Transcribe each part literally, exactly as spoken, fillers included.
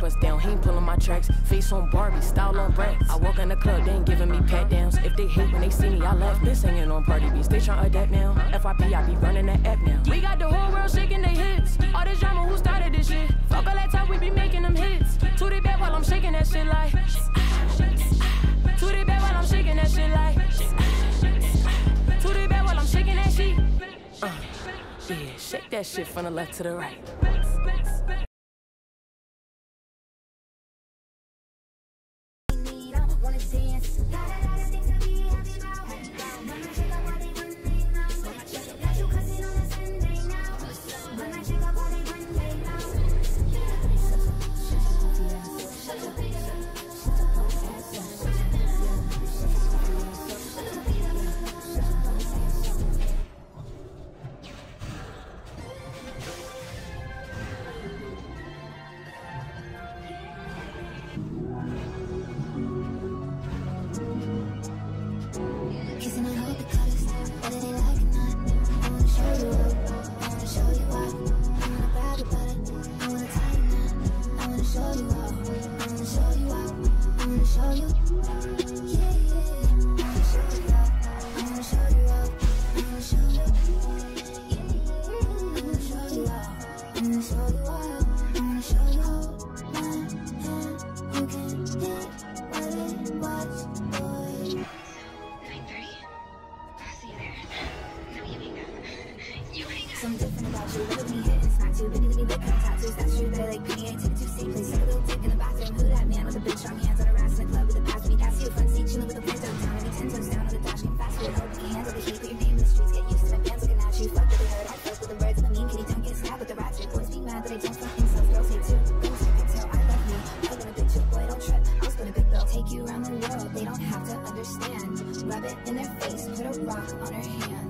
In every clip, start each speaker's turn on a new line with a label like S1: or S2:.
S1: bust down, he ain't pulling my tracks. Face on Barbie, style on Brad. I walk in the club, they ain't giving me pat downs. If they hate when they see me, I laugh. Been singing on party beats, they tryna adapt now. F Y P, I be running that app now. We got the whole world shaking their hips. All this drama, who started this shit? Fuck all that time, we be making them hits. To the bed while I'm shaking that shit like. To the bed while I'm shaking that shit like. To the bed while I'm shaking that shit. Uh, yeah, shake that shit from the left to the right.
S2: Something different about you, look at me hitting, smack you. Baby, let me lick her tattoos, that's true, but I like pretty, ain't take it too seriously. Suck a little dick in the bathroom, who that man with the big strong hands on her ass in the club with the past me, that's you. Front seat, chillin' with the window down, maybe ten toes down on the dash, getting fast food. Holding your hands on the heat, put your name in the streets, get used to my fans looking at you. Fuck what they heard, I fuck with the birds and the mean kitty, don't get stabbed with the rats. Your boys be mad that I don't fuck myself, girls hate too. Girls who can tell I love you, I got a big chick, boy, don't trip. I'll split a big bill, take you around the world, they don't have to understand. Rub it in their face, put a rock on her hand.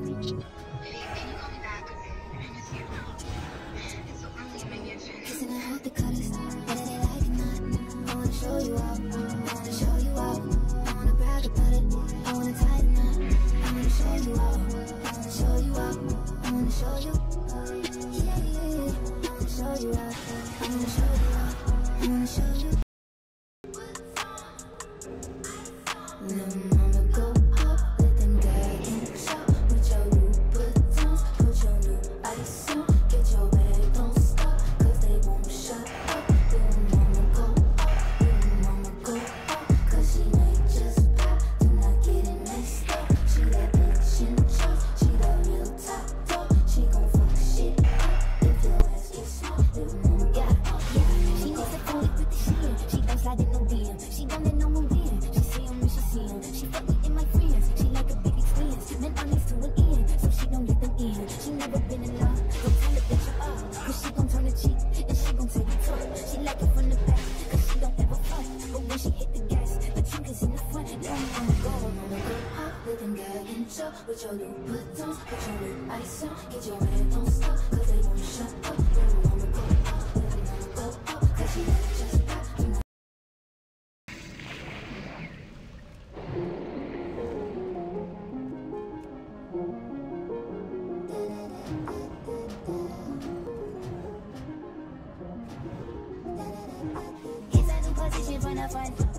S2: Kissing, I hope the colors, whether they like it or not. I wanna show you out, I wanna show you out. I wanna brag about it, I wanna tie the knot. I wanna show you out, I wanna show you out. I wanna show you, yeah, yeah, yeah. I wanna show you out, I wanna show you out. I wanna show you. Little mama go up, let them get in shop. With your new buttons, put your new ice on. Get your bag, don't stop, cause they won't shut up. Little mama go up, little mama go up, cause she may just pop, do not get it messed up. She that bitch in charge, she the real top dog. She gon' fuck shit up if your ass gets smart. Little mama got it, yeah. She needs to go with the shit, she don't slide in no D M. She don't let no one win, she see him when she see him. She fuck with my friends, she like a big twins. Men are next to an end, so she don't let them in. She never been in love, go tell her that you up, cause she gon' turn the cheek, and she gon' take it tough. She like it from the back, cause she don't ever fuck. But when she hit the gas, the trunk is in the front. Now I'ma go, I'ma go up, let them get in show. With your new buttons, put your new ice on. Get your head, don't stop, cause they won't shut up. Little mama go up, little mama go up, cause she never just pop. Here's a new position for the fun.